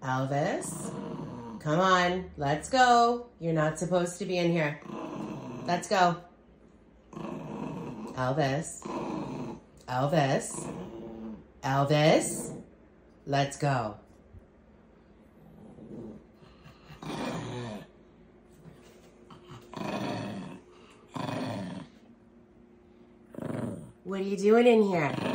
Elvis, come on, let's go. You're not supposed to be in here. Let's go. Elvis, Elvis, Elvis, let's go. What are you doing in here?